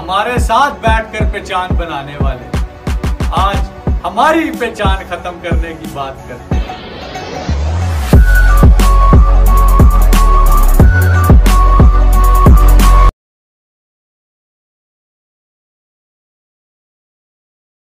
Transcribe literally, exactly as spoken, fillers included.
हमारे साथ बैठकर पहचान बनाने वाले आज हमारी पहचान खत्म करने की बात करते हैं।